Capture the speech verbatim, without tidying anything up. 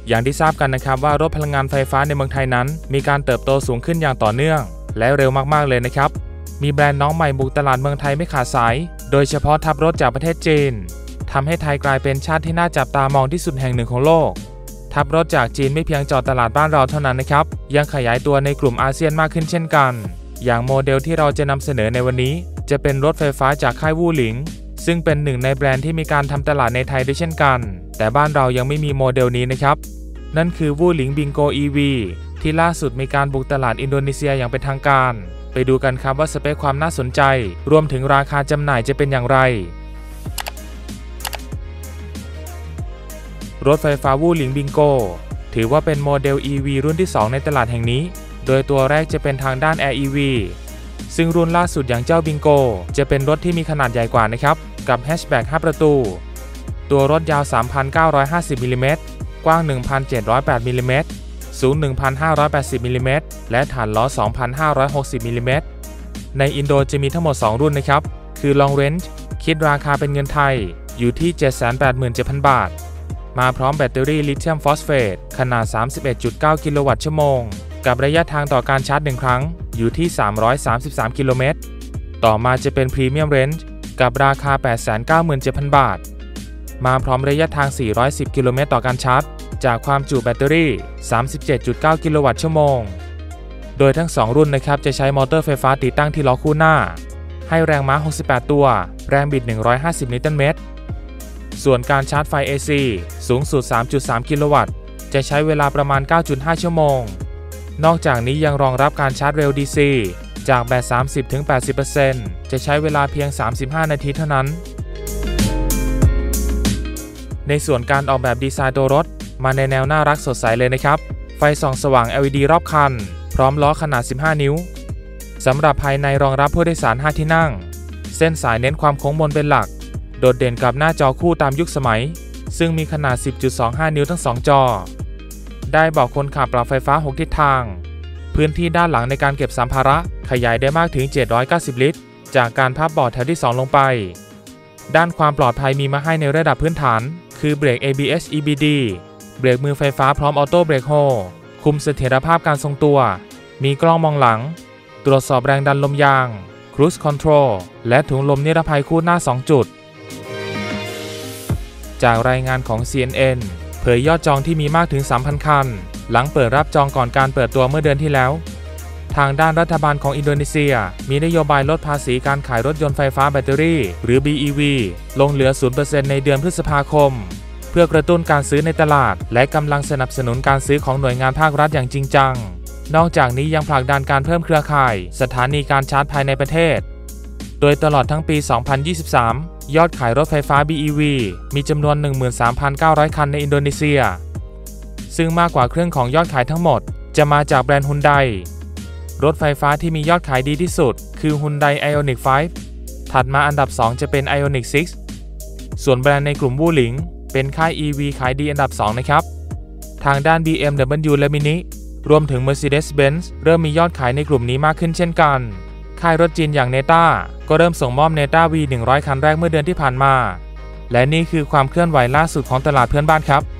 อย่างที่ทราบกันนะครับว่ารถพลังงานไฟฟ้าในเมืองไทยนั้นมีการเติบโตสูงขึ้นอย่างต่อเนื่องและเร็วมากๆเลยนะครับมีแบรนด์น้องใหม่บุกตลาดเมืองไทยไม่ขาดสายโดยเฉพาะทับรถจากประเทศจีนทำให้ไทยกลายเป็นชาติที่น่าจับตามองที่สุดแห่งหนึ่งของโลกทับรถจากจีนไม่เพียงเจาะตลาดบ้านเราเท่านั้นนะครับยังขยายตัวในกลุ่มอาเซียนมากขึ้นเช่นกันอย่างโมเดลที่เราจะนำเสนอในวันนี้จะเป็นรถไฟฟ้าจากค่ายวู่หลิงซึ่งเป็นหนึ่งในแบรนด์ที่มีการทำตลาดในไทยด้วยเช่นกันแต่บ้านเรายังไม่มีโมเดลนี้นะครับนั่นคือวู่หลิงบิงโก อี วี ที่ล่าสุดมีการบุกตลาดอินโดนีเซียอย่างเป็นทางการไปดูกันครับว่าสเปคความน่าสนใจรวมถึงราคาจำหน่ายจะเป็นอย่างไรรถไฟฟ้าวู่หลิงบิงโกถือว่าเป็นโมเดล อี วี รุ่นที่สองในตลาดแห่งนี้โดยตัวแรกจะเป็นทางด้าน Air อี วี ซึ่งรุ่นล่าสุดอย่างเจ้าบิงโกจะเป็นรถที่มีขนาดใหญ่กว่านะครับกับแฮชแบ็กห้าประตูตัวรถยาว สามพันเก้าร้อยห้าสิบ มิลลิเมตรกว้าง หนึ่งพันเจ็ดร้อยแปด มิลลิเมตรสูง หนึ่งพันห้าร้อยแปดสิบ มิลลิเมตรและฐานล้อ สองพันห้าร้อยหกสิบ มิลลิเมตรในอินโดจะมีทั้งหมดสองรุ่นนะครับคือ Long Range คิดราคาเป็นเงินไทยอยู่ที่ เจ็ดแสนแปดหมื่นเจ็ดพัน บาทมาพร้อมแบตเตอรี่ลิเธียมฟอสเฟตขนาด สามสิบเอ็ดจุดเก้า กิโลวัตต์ชั่วโมงกับระยะทางต่อการชาร์จหนึ่งครั้งอยู่ที่สามร้อยสามสิบสามกิโลเมตรต่อมาจะเป็น Premium Range กับราคา แปดแสนเก้าหมื่นเจ็ดพัน บาทมาพร้อมระยะทางสี่ร้อยสิบกิโลเมตรต่อการชาร์จจากความจุแบตเตอรี่ สามสิบเจ็ดจุดเก้า กิโลวัตต์ชั่วโมงโดยทั้งสองรุ่นนะครับจะใช้มอเตอร์ไฟฟ้าติดตั้งที่ล้อคู่หน้าให้แรงม้าหกสิบแปดตัวแรงบิดหนึ่งร้อยห้าสิบนิวตันเมตรส่วนการชาร์จไฟ เอ ซี สูงสุด สามจุดสาม กิโลวัตต์จะใช้เวลาประมาณ เก้าจุดห้า ชั่วโมงนอกจากนี้ยังรองรับการชาร์จเร็ว ดี ซี จากแบต สามสิบถึงแปดสิบเปอร์เซ็นต์ จะใช้เวลาเพียงสามสิบห้านาทีเท่านั้นในส่วนการออกแบบดีไซน์ตัวรถมาในแนวน่ารักสดใสเลยนะครับไฟส่องสว่าง แอล อี ดี รอบคันพร้อมล้อขนาดสิบห้านิ้วสำหรับภายในรองรับผู้โดยสารห้าที่นั่งเส้นสายเน้นความโค้งมนเป็นหลักโดดเด่นกับหน้าจอคู่ตามยุคสมัยซึ่งมีขนาด สิบจุดสองห้า นิ้วทั้งสองจอได้เบาะคนขับปรับไฟฟ้าหกทิศทางพื้นที่ด้านหลังในการเก็บสัมภาระขยายได้มากถึงเจ็ดร้อยเก้าสิบลิตรจากการพับเบาะแถวที่สองลงไปด้านความปลอดภัยมีมาให้ในระดับพื้นฐานคือเบรก เอ บี เอส อี บี ดี เบรกมือไฟฟ้าพร้อมออโต้เบรกโฮคุมเสถียรภาพการทรงตัวมีกล้องมองหลังตรวจสอบแรงดันลมยาง Cruise Control และถุงลมนิรภัยคู่หน้าสองจุดจากรายงานของ ซี เอ็น เอ็น เผยยอดจองที่มีมากถึง สามพัน คันหลังเปิดรับจองก่อนการเปิดตัวเมื่อเดือนที่แล้วทางด้านรัฐบาลของอินโดนีเซียมีนโยบายลดภาษีการขายรถยนต์ไฟฟ้าแบตเตอรี่หรือ บี อี วี ลงเหลือ ศูนย์เปอร์เซ็นต์ ในเดือนพฤษภาคมเพื่อกระตุ้นการซื้อในตลาดและกำลังสนับสนุนการซื้อของหน่วยงานภาครัฐอย่างจริงจังนอกจากนี้ยังผลักดันการเพิ่มเครือข่ายสถานีการชาร์จภายในประเทศโดยตลอดทั้งปี สองพันยี่สิบสาม ยอดขายรถไฟฟ้า บี อี วี มีจำนวน หนึ่งหมื่นสามพันเก้าร้อย คันในอินโดนีเซียซึ่งมากกว่าครึ่งของยอดขายทั้งหมดจะมาจากแบรนด์ฮุนไดรถไฟฟ้าที่มียอดขายดีที่สุดคือ Hyundai Ioniq ไฟว์ ถัดมาอันดับสองจะเป็น Ioniq ซิกซ์ ส่วนแบรนด์ในกลุ่มวู่หลิงเป็นค่าย อี วี ขายดีอันดับสองนะครับทางด้าน บี เอ็ม ดับเบิลยู และ Mini รวมถึง Mercedes-Benz เริ่มมียอดขายในกลุ่มนี้มากขึ้นเช่นกันค่ายรถจีนอย่าง เนต้า ก็เริ่มส่งมอบ เนต้า วี หนึ่งร้อย คันแรกเมื่อเดือนที่ผ่านมาและนี่คือความเคลื่อนไหวล่าสุดของตลาดเพื่อนบ้านครับ